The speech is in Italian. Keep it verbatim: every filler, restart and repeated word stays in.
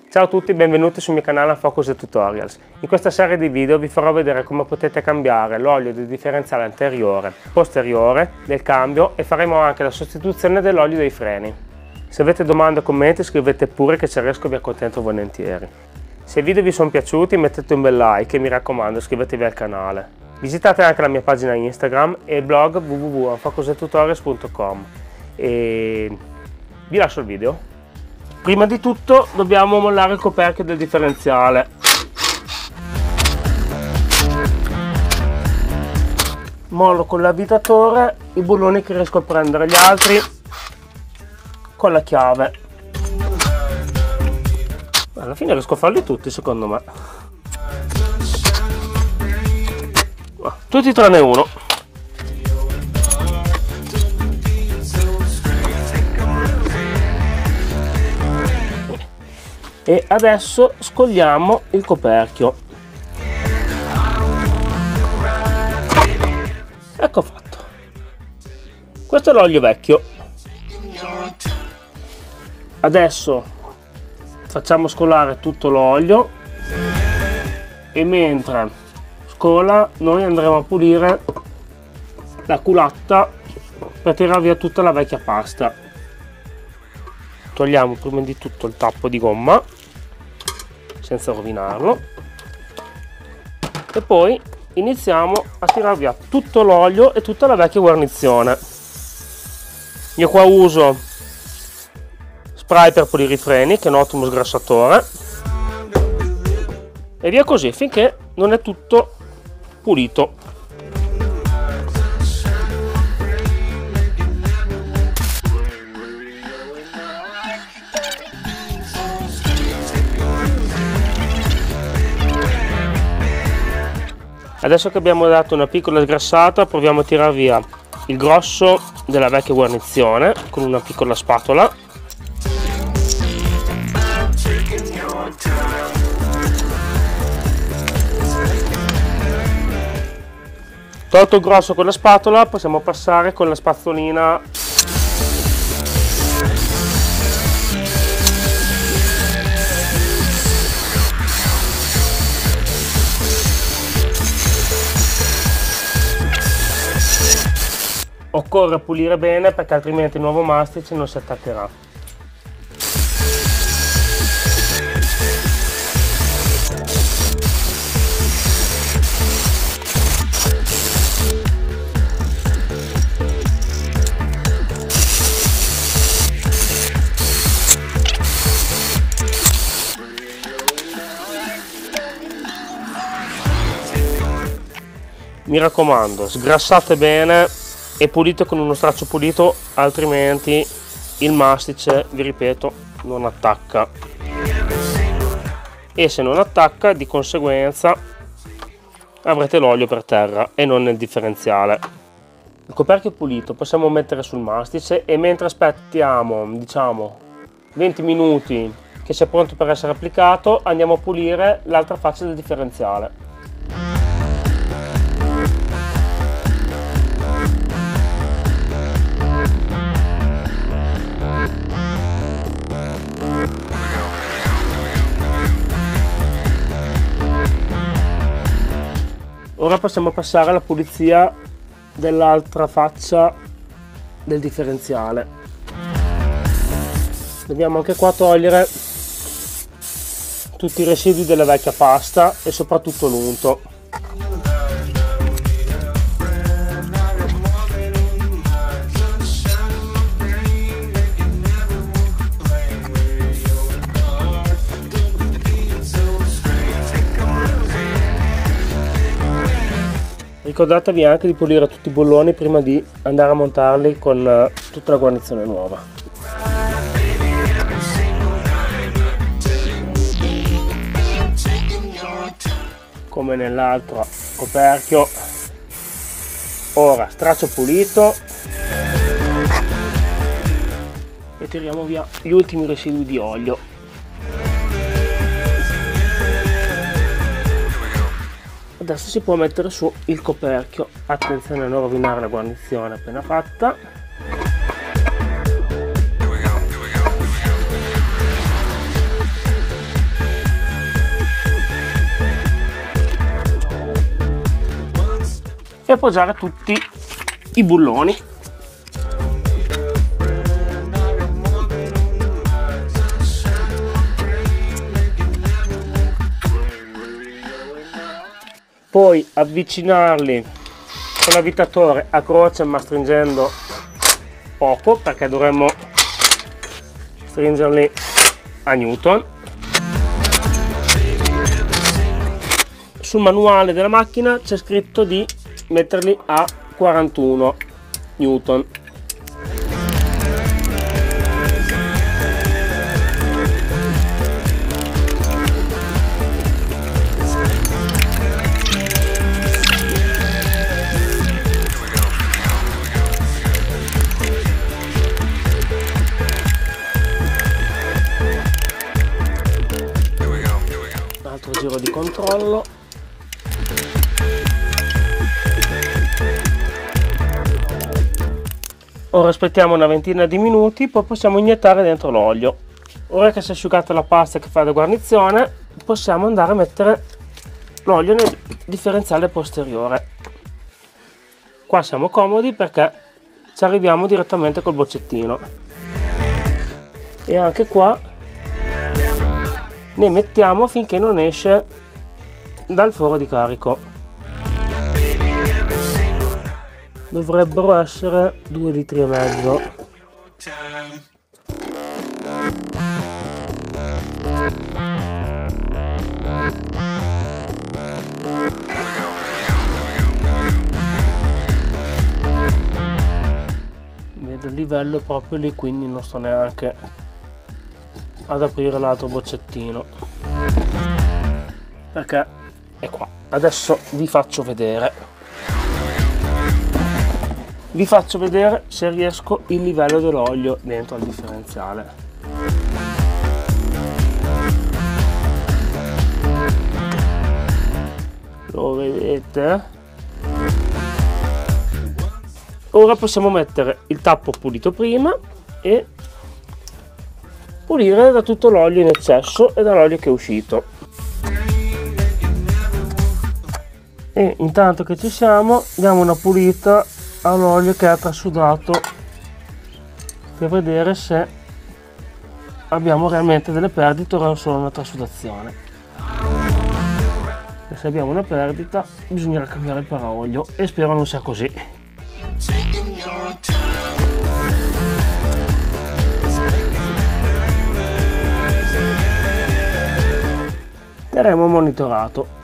Ciao a tutti, benvenuti sul mio canale Focus Tutorials. In questa serie di video vi farò vedere come potete cambiare l'olio del differenziale anteriore, posteriore, del cambio e faremo anche la sostituzione dell'olio dei freni. Se avete domande o commenti scrivete pure che ci riesco e vi accontento volentieri. Se i video vi sono piaciuti mettete un bel like e mi raccomando iscrivetevi al canale. Visitate anche la mia pagina Instagram e il blog w w w punto focus tutorials punto com e vi lascio il video. Prima di tutto dobbiamo mollare il coperchio del differenziale. Mollo con l'avvitatore i bulloni che riesco a prendere, gli altri con la chiave. Alla fine riesco a farli tutti secondo me. Tutti tranne uno. E adesso scogliamo il coperchio. Ecco fatto. Questo è l'olio vecchio. Adesso facciamo scolare tutto l'olio e mentre scola noi andremo a pulire la culatta per tirare via tutta la vecchia pasta. Togliamo prima di tutto il tappo di gomma senza rovinarlo e poi iniziamo a tirare via tutto l'olio e tutta la vecchia guarnizione. Io qua uso spray per pulire i freni che è un ottimo sgrassatore e via così finché non è tutto pulito. Adesso che abbiamo dato una piccola sgrassata proviamo a tirare via il grosso della vecchia guarnizione con una piccola spatola. Tolto il grosso con la spatola possiamo passare con la spazzolina . Occorre pulire bene perché altrimenti il nuovo mastice non si attaccherà. Mi raccomando, sgrassate bene e pulite con uno straccio pulito, altrimenti il mastice, vi ripeto, non attacca. E se non attacca, di conseguenza avrete l'olio per terra e non nel differenziale. Il coperchio pulito possiamo mettere sul mastice e mentre aspettiamo, diciamo, venti minuti che sia pronto per essere applicato, andiamo a pulire l'altra faccia del differenziale. Ora possiamo passare alla pulizia dell'altra faccia del differenziale. Dobbiamo anche qua togliere tutti i residui della vecchia pasta e soprattutto l'unto. Ricordatevi anche di pulire tutti i bulloni prima di andare a montarli con tutta la guarnizione nuova. Come nell'altro coperchio, ora straccio pulito e tiriamo via gli ultimi residui di olio. Adesso si può mettere su il coperchio, attenzione a non rovinare la guarnizione appena fatta. e appoggiare tutti i bulloni. Poi avvicinarli con l'avvitatore a croce, ma stringendo poco, perché dovremmo stringerli a newton. Sul manuale della macchina c'è scritto di metterli a quarantuno newton. Altro giro di controllo. Ora aspettiamo una ventina di minuti, poi possiamo iniettare dentro l'olio. Ora che si è asciugata la pasta che fa da guarnizione, possiamo andare a mettere l'olio nel differenziale posteriore. Qua siamo comodi perché ci arriviamo direttamente col boccettino. E anche qua ne mettiamo finché non esce dal foro di carico. Dovrebbero essere due litri e mezzo. Vedo il livello è proprio lì, quindi non sto neanche ad aprire l'altro boccettino perché è qua. Adesso vi faccio vedere vi faccio vedere se riesco il livello dell'olio dentro al differenziale. Lo vedete? Ora possiamo mettere il tappo pulito prima e pulire da tutto l'olio in eccesso e dall'olio che è uscito. E intanto che ci siamo, diamo una pulita all'olio che ha trasudato per vedere se abbiamo realmente delle perdite o solo una trasudazione. E se abbiamo una perdita bisognerà cambiare il paraolio e spero non sia così. Terremo monitorato.